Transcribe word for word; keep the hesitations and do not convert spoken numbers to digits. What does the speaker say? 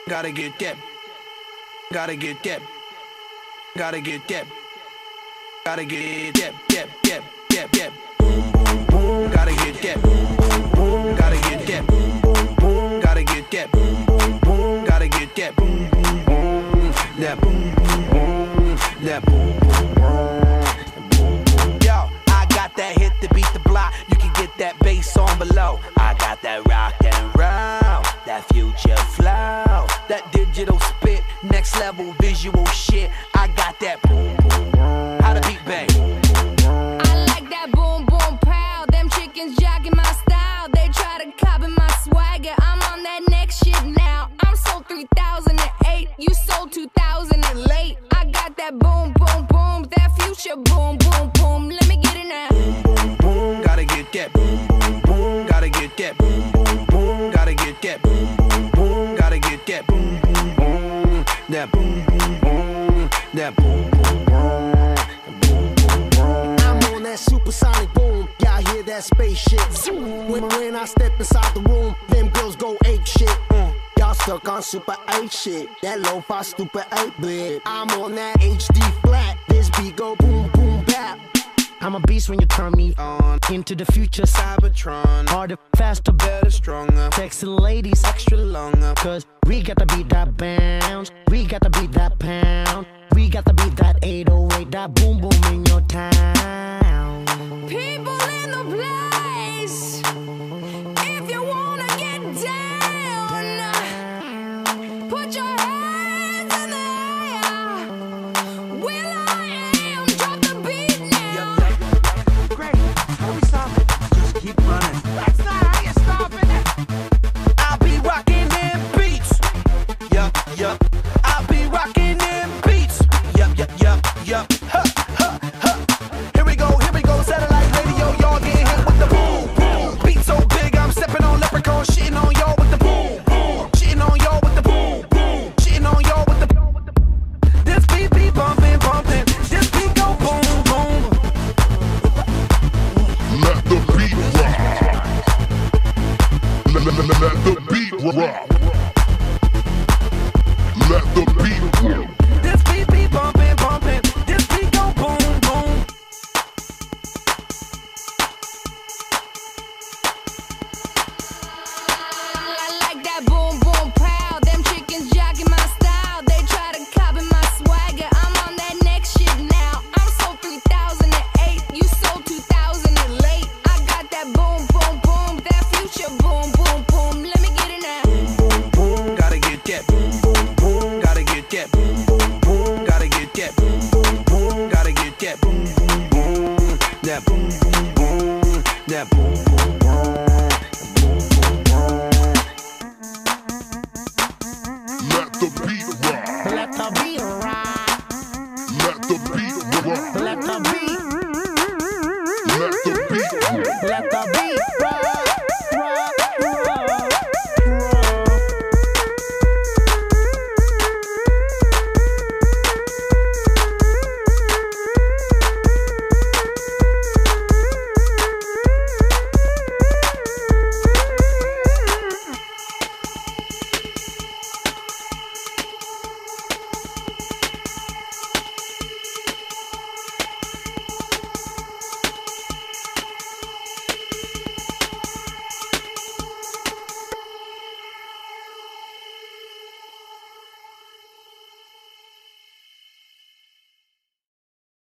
Gotta get that. Gotta get that. Gotta get that. Gotta get that. That. That. That. That. Boom, boom, boom. Gotta get that. Boom, boom, boom. Gotta get that. Boom, boom, boom. Gotta get that. Boom, boom, boom. Gotta get that. Boom, boom, boom. That boom, boom, boom. That boom, boom, boom. Yo, I got that hit to beat the block. You can get that bass on below. I got that rock and roll, that future flow, that digital spit, next level visual shit. I got that boom, boom, boom. How the beat bang? I like that boom, boom, pow. Them chickens jogging my style. They try to copy my swagger. I'm on that next shit now. I'm sold three thousand eight. You sold two thousand and late. I got that boom, boom, boom. That future boom, boom, boom. Let me get it now. Boom, boom, boom. Gotta get that. Boom, boom, boom. Gotta get that. Boom, boom, boom. Gotta get that. Boom, boom, boom. Gotta get that. Boom, boom, boom. That boom, boom, boom. That boom, boom, boom. Boom, boom, boom. I'm on that supersonic boom. Y'all hear that spaceship? When, when I step inside the room, them girls go ape shit. Mm. Y'all stuck on super eight shit. That lo-fi stupid eight bit. I'm on that H D flat. This beat go boom, boom, bap. I'm a beast when you turn me on. Into the future, Cybertron. Harder, faster, better, stronger. Sexy ladies, extra longer. Cause we got to beat that bounce. We got to beat that pound. We got to beat that eight oh eight. That boom, boom in your town. People in the place. If you wanna get down, put your hands in the air. Will I am, drop the beat now. Great, how do we stop it? Just keep running. That's not how you stop it. I'll be rocking them beats. Yup, yup. I'll be rocking them beats. Yup, yup, yup, yup. Huh, huh, huh. Here we go, here we go. Satellite radio, y'all getting hit with the boom, boom. Beat so big, I'm stepping on leprechaun, shitting on y'all with the boom, boom. Shitting on y'all with the boom, boom. Shitting on y'all with the. This beat be bumping, bumping. This beat go boom, boom. Let the beat rock. Let, let, let, let the beat rock. Let the beat rock. This beat be bumping, bumping. This beat go boom, boom. I like that boom, boom, pow. Them chickens jogging my style. They try to copy my swagger. I'm on that next shit now. I'm sold three thousand eight. You sold two thousand and late. I got that boom, boom, boom. That future boom, boom, boom. Let me get it now. Boom, boom, boom. Gotta get that. Boom, boom, boom. Gotta get that. Boom, boom, boom. Gotta get that. Boom, boom, boom. Gotta get that. Boom, boom, boom. That boom, boom, boom. That boom, boom, boom. Boom, boom, boom. Let the beat rock. Let the beat rock. Let the beat rock. Let the beat. Let the beat rock. Let the